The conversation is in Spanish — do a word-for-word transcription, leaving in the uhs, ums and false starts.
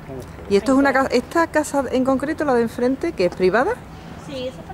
¿Y esto es una casa, esta casa en concreto, la de enfrente, que es privada? Sí, esa